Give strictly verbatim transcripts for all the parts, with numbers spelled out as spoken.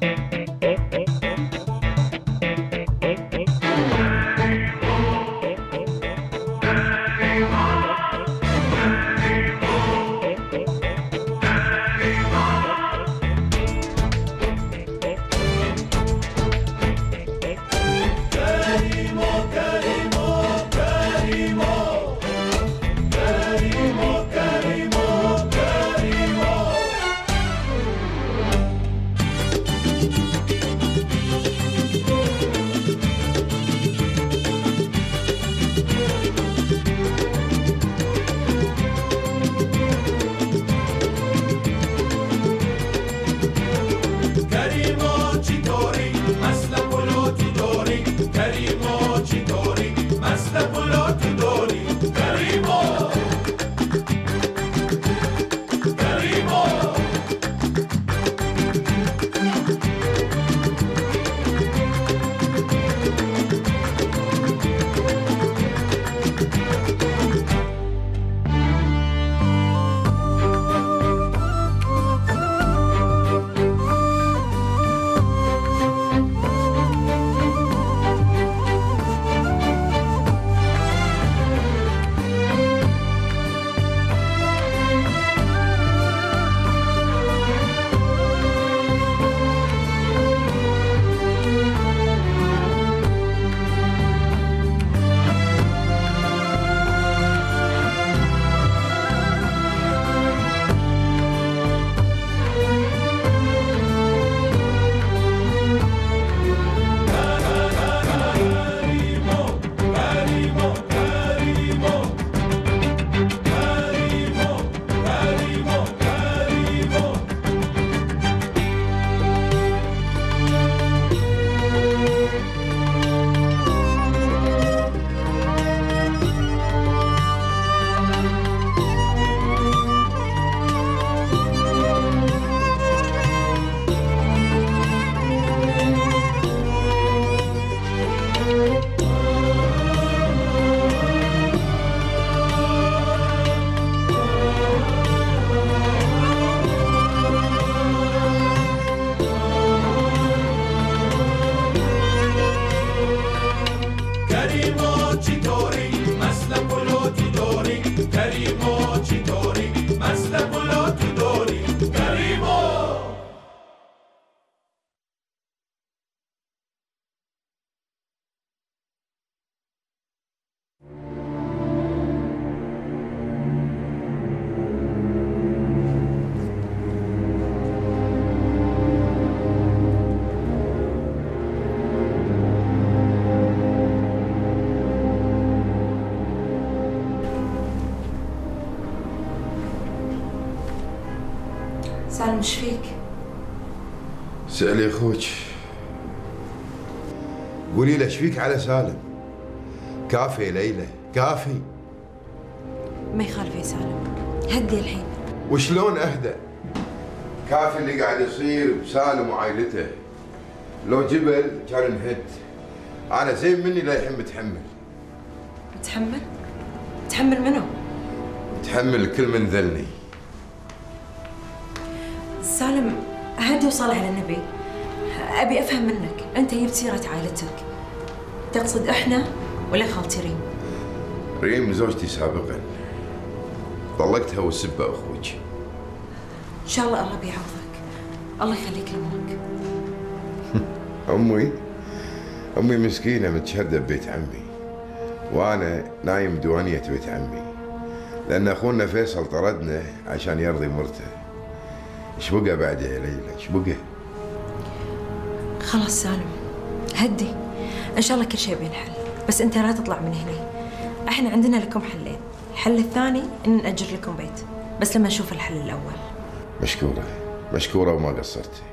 سالم ايش فيك؟ سألي اخوك، قولي له ايش فيك على سالم؟ كافي يا ليلى، كافي. ما يخالف يا سالم، هدي الحين. وشلون اهدى؟ كافي اللي قاعد يصير بسالم وعائلته. لو جبل كان انهد. انا زين مني للحين متحمل. متحمل؟ متحمل منو؟ متحمل كل من ذلني. سالم هدي وصل على النبي. ابي افهم منك، انت جبت سيره عائلتك. تقصد احنا ولا خالتي ريم؟ ريم زوجتي سابقا. طلقتها وسبة اخوك. ان شاء الله الله بيعوضك. الله يخليك لامك. امي امي مسكينه متشهده ببيت عمي، وانا نايم بديوانيه بيت عمي، لان اخونا فيصل طردنا عشان يرضي مرته. ايش بقى بعد يا ليلى؟ ايش بقى؟ خلاص سالم هدي، ان شاء الله كل شيء بينحل، بس انت لا تطلع من هنا. احنا عندنا لكم حلين، الحل الثاني ان نأجر لكم بيت، بس لما نشوف الحل الاول. مشكوره مشكوره وما قصرتي.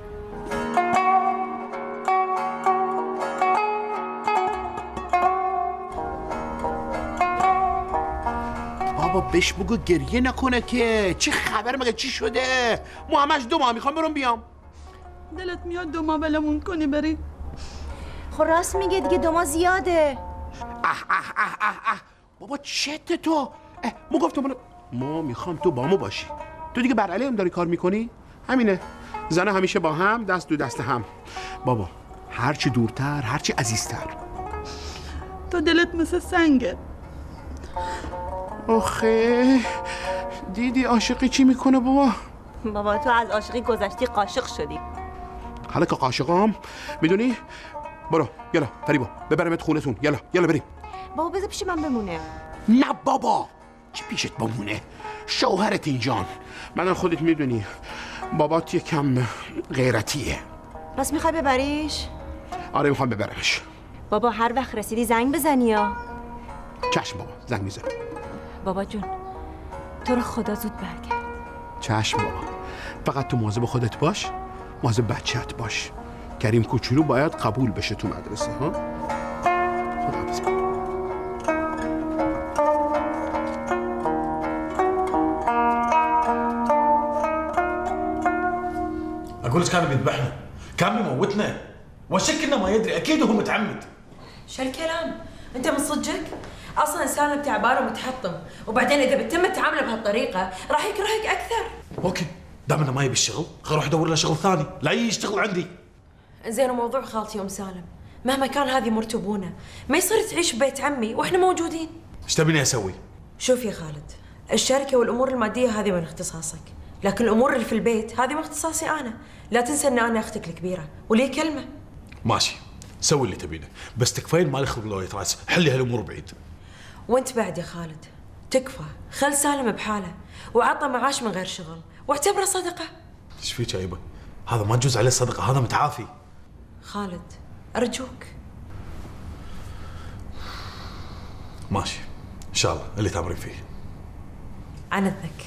بابا بهش بگو گریه نکنه که. چه خبر مگه؟ چی شده؟ ما همش دو ماه میخوام برم بیام. دلت میاد دو ماه ولمون کنی بری؟ خب راست میگه دیگه، دو ماه زیاده. اه اه اه اه اه بابا چته تو؟ ما گفتم ما میخوام تو با ما باشی. تو دیگه بر علیهم داری کار میکنی؟ همینه. زنها همیشه با هم، دست دو دست هم. بابا هرچی دورتر هرچی عزیزتر. تو دلت مثل سنگه. آخه دیدی عاشقی چی میکنه بابا؟ بابا تو از عاشقی گذشتی قاشق شدی. حالا که قاشقام میدونی؟ برو یلا فریبا ببرمت خونتون. یلا یلا بریم. بابا بذار پیش من بمونه. نه بابا چی پیشت بمونه؟ شوهرت اینجان. منم خودت میدونی بابات یکم غیرتیه. پس میخوای ببریش؟ آره میخوام ببرمش. بابا هر وقت رسیدی زنگ بزنی یا؟ چشم بابا زنگ میزنم. بابا جون تو رو خدا زود برگرد. چشم بابا، فقط تو مواظب خودت باش، مواظب بچه‌ت باش. کریم کوچولو باید قبول بشه تو مدرسه ها. خداحافظ. اقول لك كان بيذبحنا، كان بيموتنا، وشكلنا ما يدري، اكيد هو متعمد. شو الكلام؟ انت من صدقك؟ اصلا سالم تعبان ومتحطم، وبعدين اذا بتتم التعامل بهالطريقه راح يكرهك اكثر. اوكي، دام انه ما يبي الشغل، خل اروح ادور له شغل ثاني، لا يشتغل عندي. زين وموضوع خالتي ام سالم، مهما كان هذه مرت ابونا، ما يصير تعيش ببيت عمي واحنا موجودين. ايش تبيني اسوي؟ شوف يا خالد، الشركه والامور الماديه هذه من اختصاصك، لكن الامور اللي في البيت هذه من اختصاصي انا، لا تنسى ان انا اختك الكبيره ولي كلمه. ماشي، سوي اللي تبينه، بس تكفين مالي خلق لوية راس، حلي هالامور بعيد. وانت بعد يا خالد، تكفى، خل سالم بحاله، وعطى معاش من غير شغل، واعتبره صدقه. ايش فيك يا يبا؟ هذا ما تجوز عليه صدقه، هذا متعافي. خالد ارجوك. ماشي، ان شاء الله اللي تامرين فيه. عن اذنك.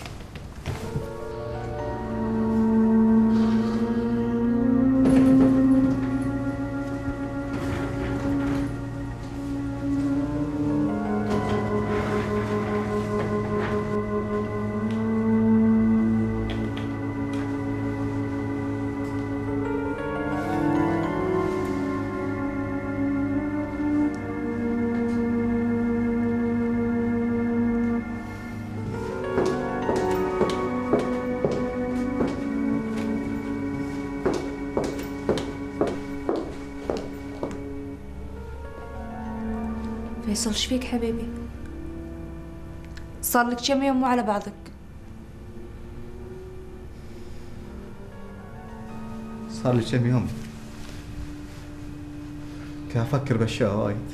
فيصل ايش فيك حبيبي؟ صار لك كم يوم مو على بعضك؟ صار لي كم يوم كان افكر باشياء وايد.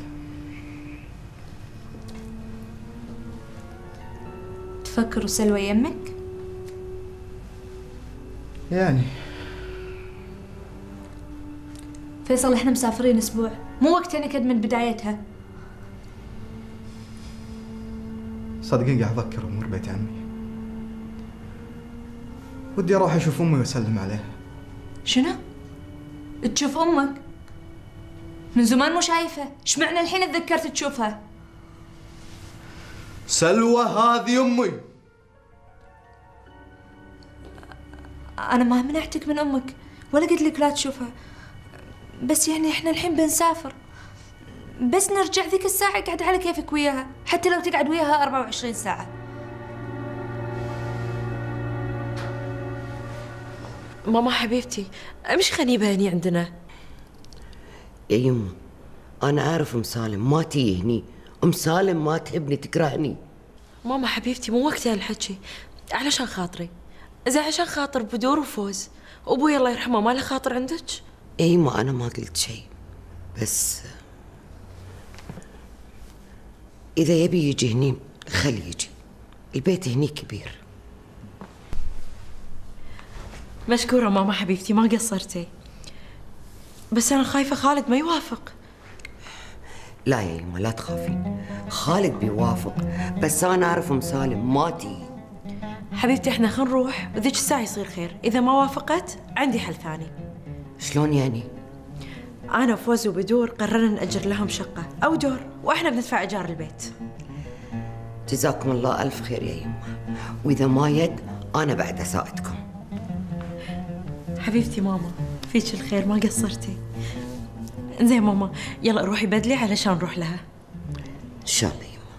تفكر وسلوى يمك؟ يعني فيصل احنا مسافرين اسبوع، مو وقت نكد من بدايتها. صدقين قاعد افكر امور بيت عمي. ودي اروح اشوف امي واسلم عليها. شنو؟ تشوف امك؟ من زمان مو شايفه، ايش معنى الحين تذكرت تشوفها؟ سلوى هذه امي. انا ما منعتك من امك ولا قلت لك لا تشوفها، بس يعني احنا الحين بنسافر، بس نرجع ذيك الساعة قاعد على كيفك وياها، حتى لو تقعد وياها أربعة وعشرين ساعة. ماما حبيبتي، مش خنيبة هني عندنا. يا يمه أنا أعرف أم سالم ما تيجي هني، أم سالم ما تحبني تكرهني. ماما حبيبتي مو وقتها الحكي، علشان خاطري، إذا عشان خاطر بدور وفوز، وأبوي الله يرحمه ما له خاطر عندك؟ يا يمه أنا ما قلت شيء، بس إذا يبي يجي هني خليه يجي، البيت هني كبير. مشكورة ماما حبيبتي، ما قصرتي، بس أنا خايفة خالد ما يوافق. لا يا يما لا تخافين، خالد بيوافق، بس أنا أعرف أم سالم ما تيجي. حبيبتي احنا خلينا نروح وذيك الساعة يصير خير، إذا ما وافقت عندي حل ثاني. شلون يعني؟ أنا وفوز وبدور قررنا نأجر لهم شقة أو دور، وإحنا بندفع إيجار البيت. جزاكم الله ألف خير يا يما، وإذا ما يد أنا بعد أساعدكم. حبيبتي ماما فيك الخير ما قصرتي. زين ماما يلا روحي بدلي علشان نروح لها. إن شاء الله يما.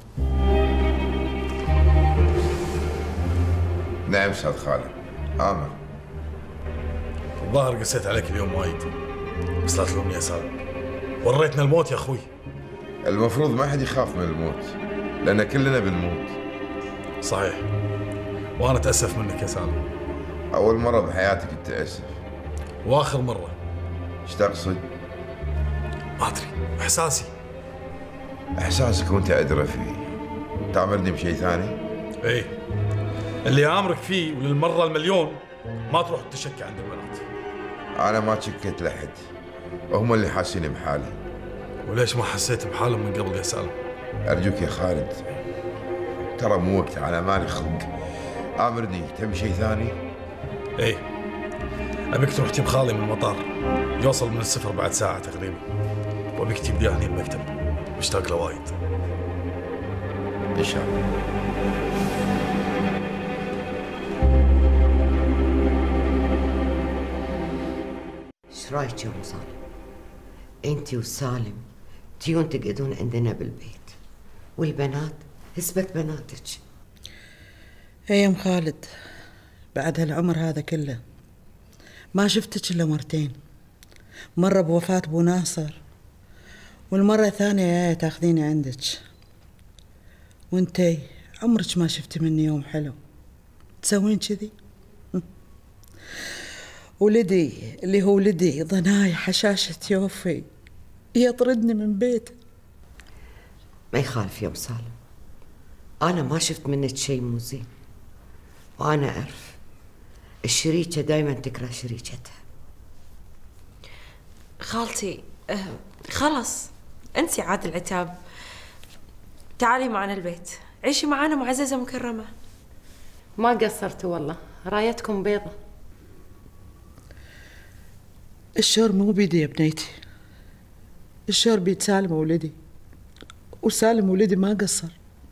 نعم استاذ خالد. آمر. الظاهر قسيت عليك اليوم وايد، بس لا تلومني يا سالم، وريتنا الموت يا اخوي. المفروض ما حد يخاف من الموت، لأن كلنا بنموت. صحيح، وأنا أتأسف منك يا سالم. أول مرة بحياتك تتأسف. وآخر مرة. ايش تقصد؟ ما أدري، إحساسي. إحساسك وأنت أدرى فيه. تأمرني بشيء ثاني؟ إيه، اللي أمرك فيه وللمرة المليون ما تروح تشكي عند البنات. أنا ما شكيت لحد، هم اللي حاسين بحالي. وليش ما حسيت بحالهم من قبل يا سالم؟ أرجوك يا خالد، ترى مو وقت، على مالي خلق. آمرني، تبي شيء ثاني؟ إيه، أبيك تروح تجيب خالي من المطار، يوصل من السفر بعد ساعة تقريبا، وأبيك تجيب هني المكتب، مشتاق له وايد. إن شاء الله. ايش رايك يا ام سالم؟ انت وسالم تيون تقعدون عندنا بالبيت، والبنات اثبت بناتك. ايه يا ام خالد، بعد هالعمر هذا كله ما شفتك الا مرتين، مرة بوفاة ابو ناصر، والمرة الثانية يا تاخذيني عندك، وانتي عمرك ما شفتي مني يوم حلو تسوين كذي. ولدي اللي هو ولدي ضناي حشاشة يوفي يطردني من بيته. ما يخالف يا ام سالم، انا ما شفت منك شيء مو زين، وانا اعرف الشريكة دايما تكره شريكتها. خالتي آه خلاص انسي عاد العتاب، تعالي معنا البيت، عيشي معنا معززة مكرمة. ما قصرتوا والله، رايتكم بيضة. الشور مو بيدي يا بنيتي، الشور بيد سالم ولدي، وسالم ولدي ما قصر،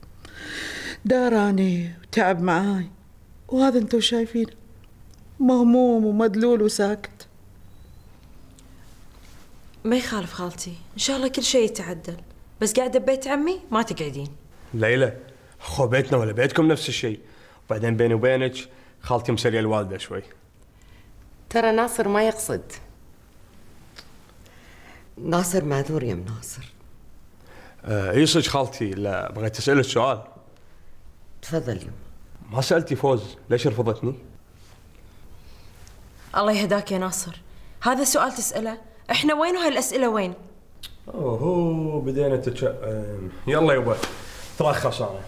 داراني وتعب معاي، وهذا انتو شايفينه مهموم ومدلول وساكت. ما يخالف خالتي، ان شاء الله كل شيء يتعدل، بس قاعدة ببيت عمي ما تقعدين. ليلى، خو بيتنا ولا بيتكم نفس الشيء، وبعدين بيني وبينك خالتي مسريه الوالده شوي. ترى ناصر ما يقصد. ناصر معذور يا ام ناصر. آه يصج خالتي، لا بغيت اسالك سؤال. تفضل يما. ما سالتي فوز ليش رفضتني؟ الله يهداك يا ناصر، هذا سؤال تسأله؟ احنا وين وهالأسئلة وين؟ اوه بدينا تتشائم. يلا يبا ترخص انا.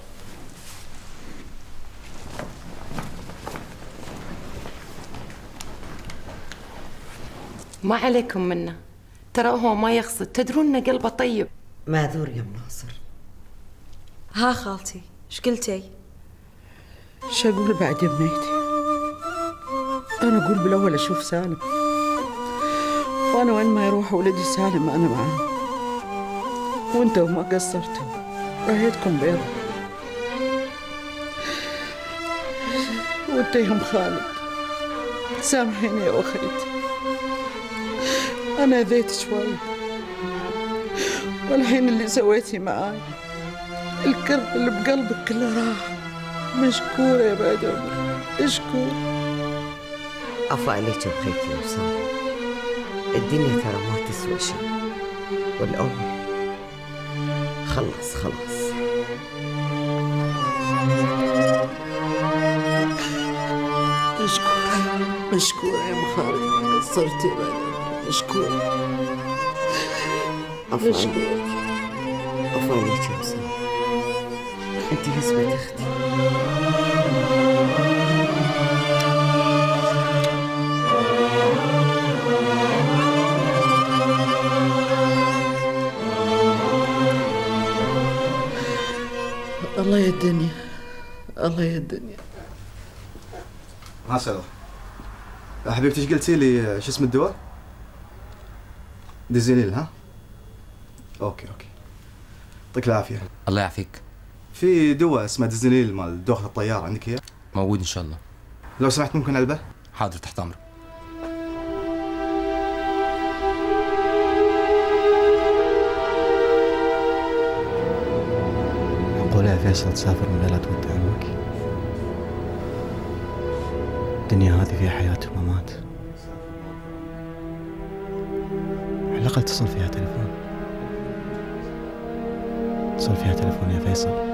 ما عليكم منه، ترى هو ما يقصد، تدرون ان قلبه طيب. معذور يا ام ناصر. ها خالتي ايش قلتي؟ ايش اقول بعد يا بنيتي؟ انا اقول بالاول اشوف سالم، وانا وين ما يروح ولدي سالم انا معاه، وانتوا ما قصرتوا، رايتكم بيضة. وانت يا ام خالد سامحيني يا اخيتي، انا اذيت شوي، والحين اللي سويتي معاي الكره اللي بقلبك كله راح. مشكورة يا بعد عمرك، اشكور. عفا عليك يا بخيتي يا وسام، الدنيا ترى ما تسوى شيء، والعمر خلص خلاص. مشكورة مشكورة يا ام خالد، ما قصرتي يا بعد عمرك، مشكورة. عفا عليك، عفا عليك يا وسام، انت هزبة اختي. الله يا الدنيا، الله يا الدنيا. ها سلوى حبيبتي، ايش قلتي لي شو اسم الدواء؟ ديزينيل. ها اوكي اوكي، يعطيك العافيه. الله يعافيك. في دواء اسمه ديزينيل مال دوخة الطيار، عندك اياه؟ موجود ان شاء الله. لو سمحت ممكن علبه؟ حاضر تحت امرك. معقولة يا فيصل تسافر من لا تود عمك؟ الدنيا هذه فيها حياة وممات، الأقل اتصل فيها تليفون. اتصل فيها تليفون يا فيصل.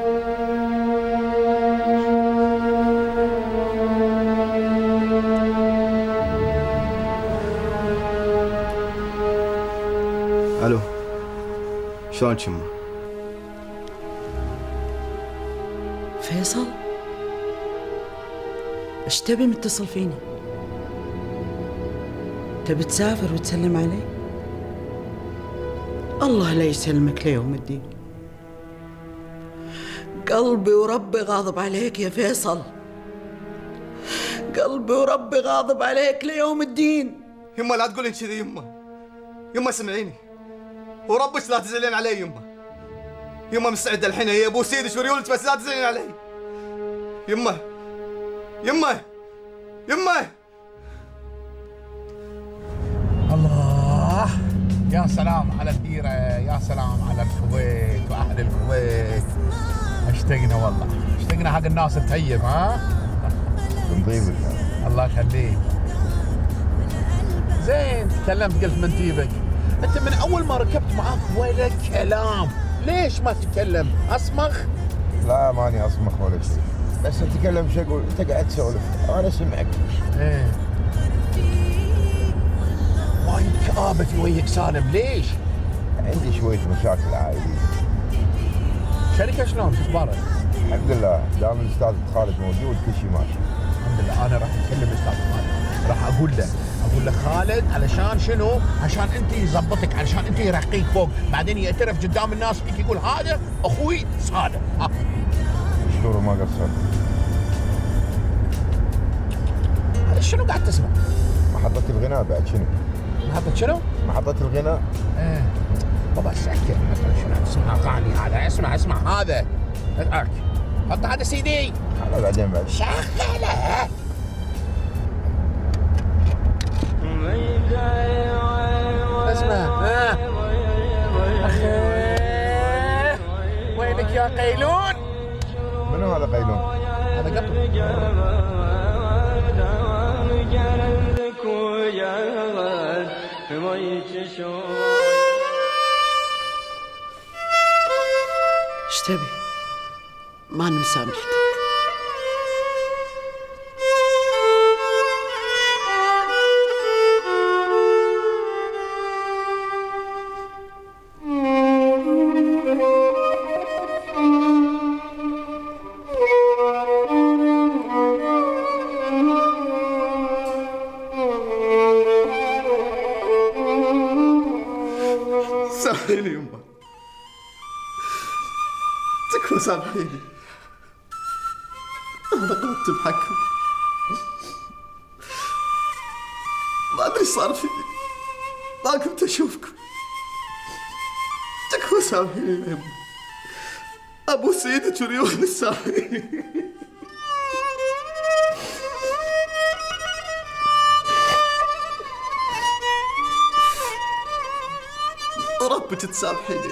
الو، شلونك يمه؟ فيصل، ايش تبي متصل فيني؟ تبي تسافر وتسلم علي؟ الله لا يسلمك ليوم الدين. قلبي وربي غاضب عليك يا فيصل، قلبي وربي غاضب عليك ليوم الدين. يمه لا تقولين كذي يمه، يمه سمعيني وربك لا تزعلين علي يمه. يمه مستعده الحين هي ابو سيدك وريولك، بس لا تزعلين علي يمه. يمه يمه. الله، يا سلام على الديره، يا سلام على الكويت واهل الكويت. اشتقنا والله، اشتقنا حق الناس الطيب. ها نضيفك الله يخليك. زين تكلمت، قلت من طيبك. انت من اول ما ركبت معاك ولا كلام، ليش ما تتكلم؟ اصمخ؟ لا ماني اصمخ ولا شيء، بس اتكلم شو اقول، انت قاعد تسولف انا اسمعك. ايه وايد كآبة في وجهك سالم، ليش؟ عندي شوية مشاكل عائلية. شركة شلون؟ شو اخبارك؟ الحمد لله، دام الاستاذ خالد موجود كل شيء ماشي. الحمد لله. انا راح اتكلم الاستاذ خالد، راح اقول له اقول له خالد علشان شنو؟ عشان انت يظبطك، علشان انت يرقيك فوق، بعدين يعترف قدام الناس فيك يقول هذا اخوي سالم. ها مشكور وما قصرت. هذا شنو قاعد تسمع؟ محطة الغناء بعد شنو؟ محطة شنو؟ محطة الغناء. ايه بابا سكر مثلا شنو تسمع ثاني هذا؟ اسمع اسمع هذا. ارك حط هذا سي دي. هذا بعدين بعد. شغله. اسمع. ها اخي وينك يا قيلون؟ منو هذا قيلون؟ هذا قطو. ايش تبي؟ ما انا مسامحتك. سامحيني يمه، تكفى سامحيني. أنا غلطت بحقكم، ما أدري إيش صار فيني، ما كنت أشوفكم. تكفى سامحيني يا يمه، أبو سيدك وريون سامحيني. ربك تسامحيني.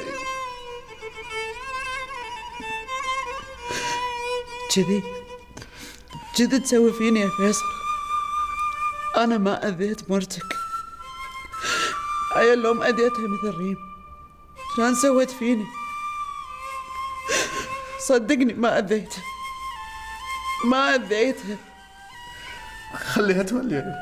كذي كذي تسوي فيني يا فيصل؟ أنا ما أذيت مرتك، عيل لو ما أذيتها مثل ريم شلون سويت فيني؟ صدقني ما أذيتها، ما أذيتها. خليها تولي يا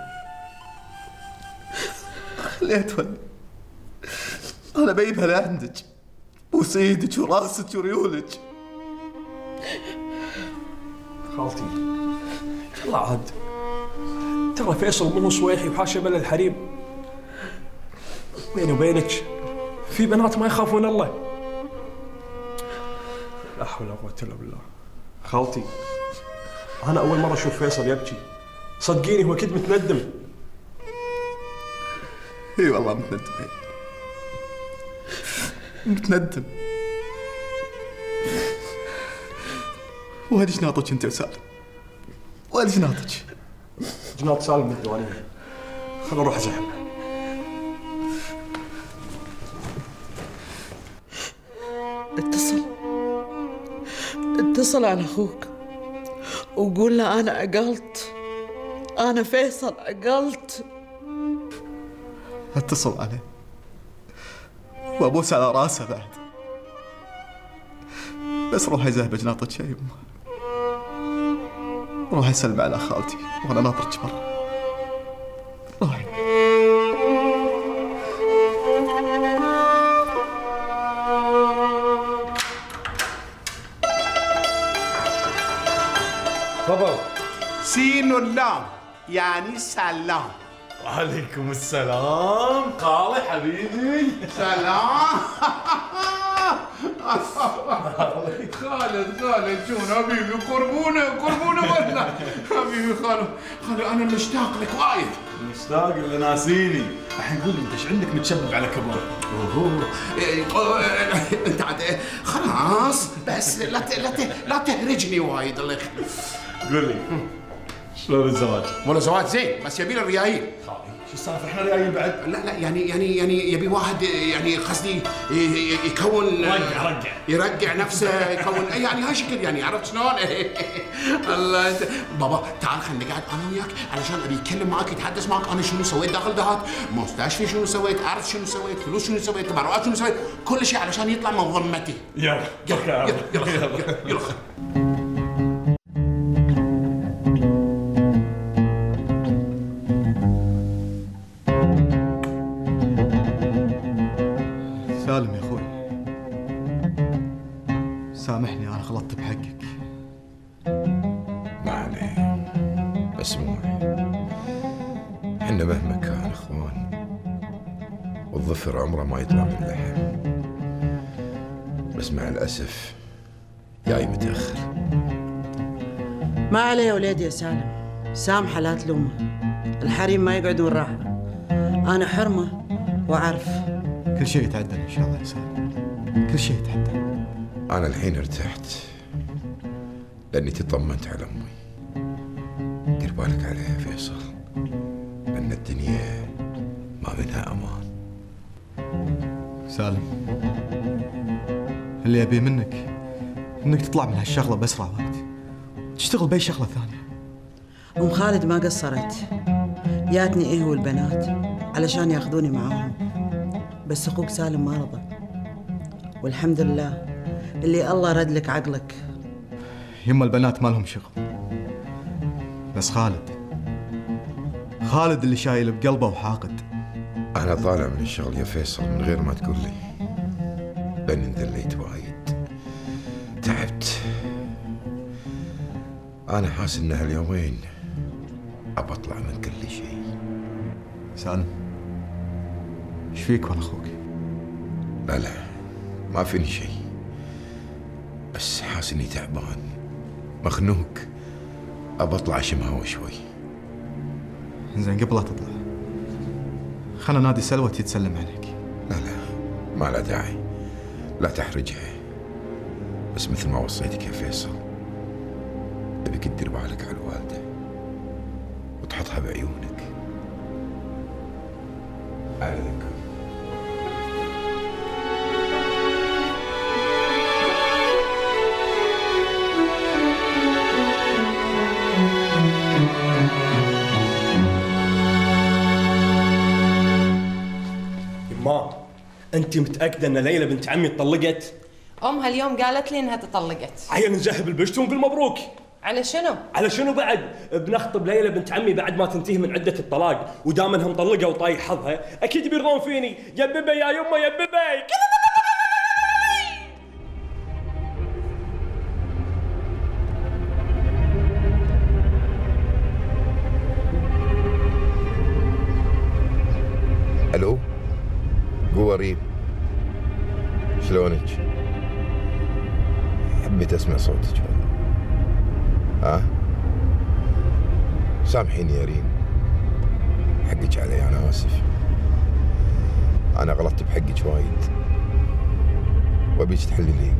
خليها تولي. أنا بجيبها لعندك، بوس ايدك وراسك وريولك. خالتي يلا عاد، ترى فيصل مو صويحي وحاشا بلا الحريم. بيني وبينك في بنات ما يخافون الله. لا حول ولا قوة الا بالله. خالتي انا اول مرة اشوف فيصل يبكي، صدقيني هو اكيد متندم. اي والله متندم، متندم. وين جناطك انت وسالم؟ وين جناطك؟ جناط سالم من الديوانية، خلنا نروح ازحم. اتصل اتصل على اخوك وقول له انا عقلت، انا فيصل عقلت. اتصل عليه وابوس على راسه بعد. بس روحي زهبج ناطرك يا يمه. روحي سلم على خالتي وانا ناطرك برا. روحي. تفضل. سين واللام يعني سلام. وعليكم السلام خالي حبيبي. سلام. خالد خالد شو حبيبي قربونه قربونه ولا حبيبي خالد خالد انا مشتاق لك وايد. مشتاق اللي ناسيني. الحين قول لي انت ايش عندك متشبب على كبر؟ اوه انت عاد خلاص بس لا لا لا تهرجني وايد الله يخليك. قول لي شلون الزواج؟ والله زواج زين بس يبي له ريايل. شو السالفه احنا ريايل بعد؟ لا لا يعني يعني يعني يبي واحد يعني قصدي يكون رجع رجع يرجع نفسه يكون يعني هالشكل يعني عرفت شلون؟ الله انت بابا تعال خلينا نقعد انا وياك علشان ابي اتكلم معك يتحدث معك انا شنو سويت داخل دهات مستشفى شنو سويت ارض شنو سويت فلوس شنو سويت تبرعات شنو سويت كل شيء علشان يطلع من ضمتي. يلا يلا يلا يلا يلا سالم يا اخوي سامحني انا غلطت بحقك. ما عليه اسمعي احنا مهما كان اخوان والظفر عمره ما يطلع من اللحم بس مع الاسف جاي متاخر. ما عليه يا وليدي يا سالم سامحه لا تلومه الحريم ما يقعدون راحه انا حرمه واعرف كل شيء يتعدل ان شاء الله يا سالم كل شيء يتعدل. انا الحين ارتحت لاني تطمنت على امي. دير بالك عليها يا فيصل ان الدنيا ما منها امان. سالم اللي ابيه منك انك تطلع من هالشغله باسرع وقت تشتغل باي شغله ثانيه. ام خالد ما قصرت جاتني ايه والبنات علشان ياخذوني معاهم بس اخوك سالم ما رضى والحمد لله اللي الله رد لك عقلك. يما البنات ما لهم شغل بس خالد خالد اللي شايل بقلبه وحاقد. انا طالع من الشغل يا فيصل من غير ما تقول لي لاني انذليت وايد تعبت. انا حاسس ان هاليومين ابى اطلع من كل شيء. سالم ايش فيك وانا اخوك؟ لا لا ما فيني شيء بس حاسس اني تعبان مخنوق ابى اطلع اشم هوا شوي. زين قبل لا تطلع خلنا نادي سلوى تتسلم عليك. لا لا ما له داعي لا تحرجها بس مثل ما وصيتك يا فيصل ابيك تدير بالك على الوالده وتحطها بعيونك. عليكم. يما انت متاكده ان ليلى بنت عمي طلقت؟ امها اليوم قالت لي انها تطلقت. عيل نجهب البشت ونقول مبروك. على شنو؟ على شنو بعد؟ بنخطب ليلى بنت عمي بعد ما تنتهي من عده الطلاق ودام انها مطلقه وطايح حظها اكيد بيرضون فيني. يا بيبي يا يمه يا بيبي. الو قوة ريم شلونك؟ حبيت اسمع صوتك والله. ها؟ سامحيني يا ريم حقك علي انا اسف. انا غلطت بحقك وايد وابيك تحلليني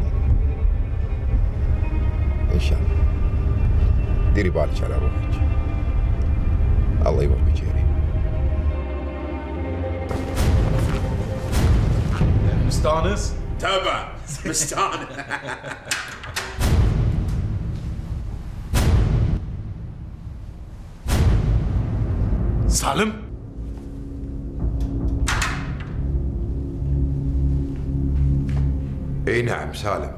ان شاء الله. ديري بالك على روحك الله يوفقك يا ريم. مستانس؟ تبع مستانس. سالم؟ اي نعم سالم.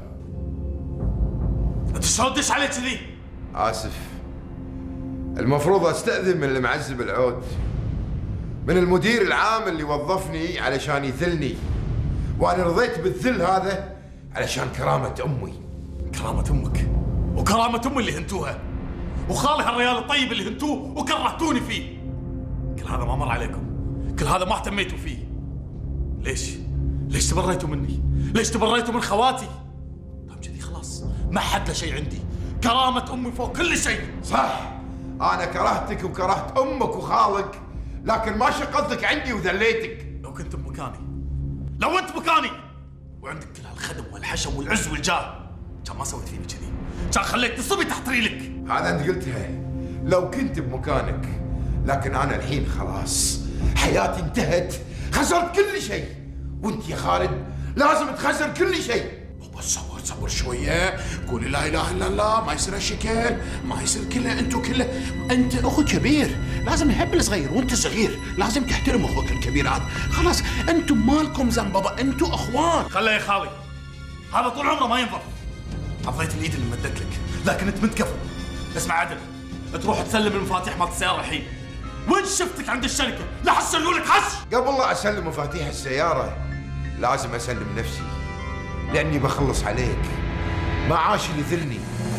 انت شلون تدش علي كذي؟ اسف، المفروض استأذن من المعزب العود، من المدير العام اللي وظفني علشان يذلني، وانا رضيت بالذل هذا علشان كرامة امي. كرامة امك وكرامة امي اللي هنتوها، وخالي هالريال الطيب اللي هنتوه وكرهتوني فيه. كل هذا ما مر عليكم، كل هذا ما اهتميتوا فيه. ليش؟ ليش تبريتوا مني؟ ليش تبريتوا من خواتي؟ طيب كذي خلاص ما حد له شيء عندي، كرامة امي فوق كل شيء. صح، انا كرهتك وكرهت امك وخالك، لكن ما شقتك عندي وذليتك. لو كنت بمكاني، لو انت مكاني وعندك كل هالخدم والحشم والعز والجاه، كان ما سويت فيني كذي، كان خليت نصبي تحت ريلك. هذا انت قلتها لو كنت بمكانك، لكن انا الحين خلاص حياتي انتهت، خسرت كل شيء، وانت يا خالد لازم تخسر كل شيء. بس صبر صبر شوية، قولي لا إله إلا الله، ما يصير هالشكل، ما يصير كله أنتوا كله، أنت أخو كبير، لازم يحب الصغير، وأنت صغير، لازم تحترم أخوك الكبير هذا، خلاص أنتم مالكم ذنب بابا، أنتوا أخوان. خله يا خالي، هذا طول عمره ما ينضر. عطيت الإيد اللي مدت لك، لكن أنت متكفل. اسمع عدل، تروح تسلم المفاتيح مالت السيارة الحين. وين شفتك عند الشركة؟ لا حسلوا لك حس. قبل لا أسلم مفاتيح السيارة لازم أسلم نفسي، لأني بخلص عليك. معاش اللي ذلني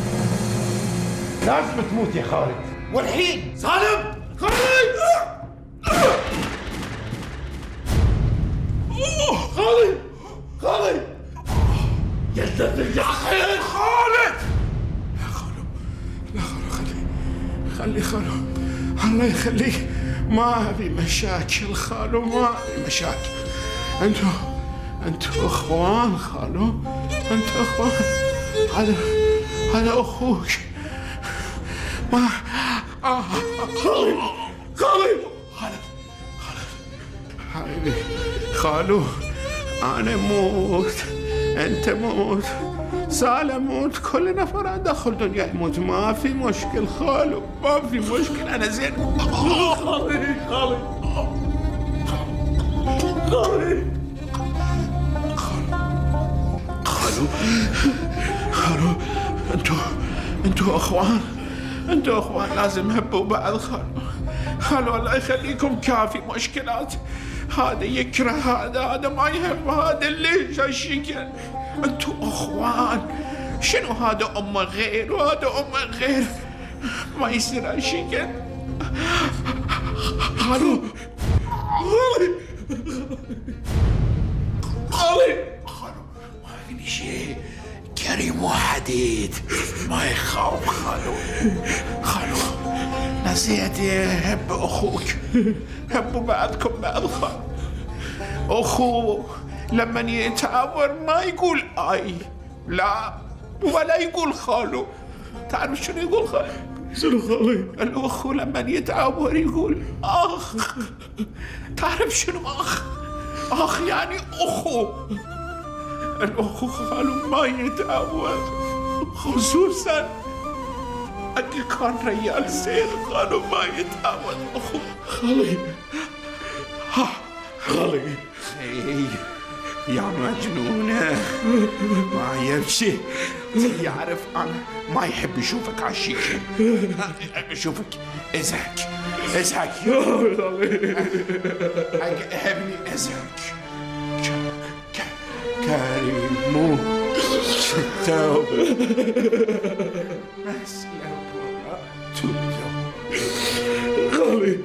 لازم تموت يا خالد. والحين سالم خالد. خالد خالد يلدك يا خالد. خالد يا خالو، لا خالو خلي خلي خالو، الله يخليك، ما في مشاكل خالو، ما في مشاكل. انتوا انتوا اخوان خالو، انتوا اخوان، هذا هذا اخوك. ما آه. خالد خالد خالد خالد حبيبي خالو، انا موت، انت موت، سالم موت، كل نفر دخل دنيا يموت، ما في مشكل خالو، ما في مشكل، انا زين. خالد خالد خالد خالو خالو، انتوا انتوا اخوان، انتوا اخوان، لازم هبوا بعض خالو. خالو الله يخليكم، كافي مشكلات، هذا يكره هذا، هذا ما يحب هذا، ليش هالشكل؟ انتوا اخوان، شنو هذا امه غير وهذا امه غير، ما يصير هالشكل. خالو خالي خالي خالو، ما فيني شيء، كريم وحديد، ما يخاف خالو. خالو نسيتي، هب اخوك، هبوا بعضكم بعض خالو. اخو لما يتعور ما يقول اي، لا، ولا يقول خالو. تعرف شنو يقول خالو؟ شنو خالي؟ الاخو لما يتعور يقول اخ. تعرف شنو اخ؟ اخ يعني اخو. الاخو خالو ما يتعور، خصوصا اكل كان ريال زين، خالو ما يتعود اخو. خالي ها خالي اي يا مجنونة، ما يمشي، يعرف انا ما يحب يشوفك عالشيشة، يحب يشوفك ازهق ازهق ابني ازهق. كريمو شتاو بس لا تودو خالي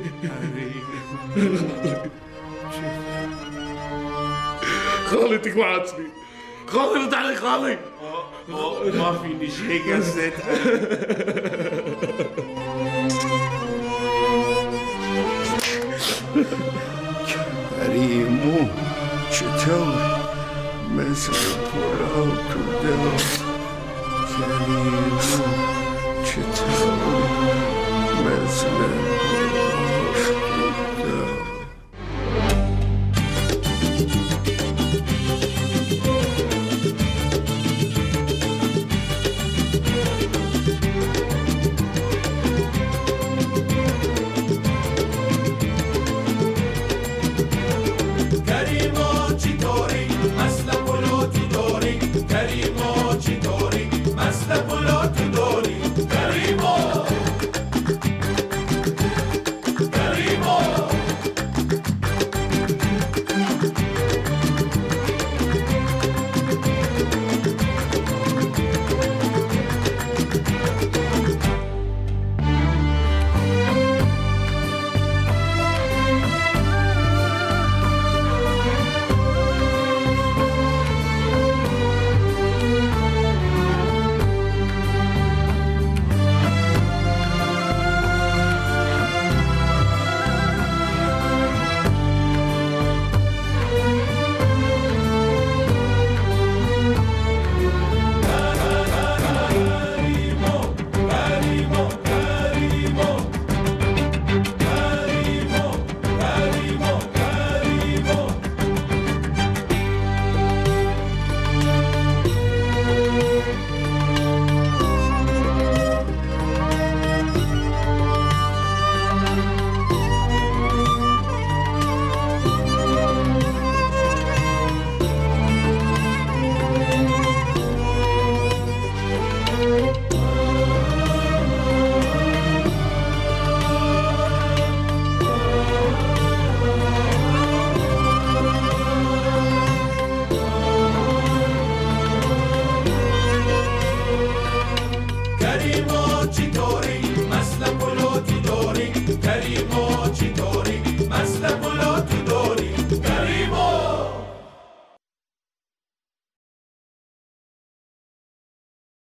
خالي تقوعتني، خالي رد علي خالي. ما فيني شيء قصدت. كريمو شتاوي مثل البراق والدواء. كريمو شتاوي مثل البراق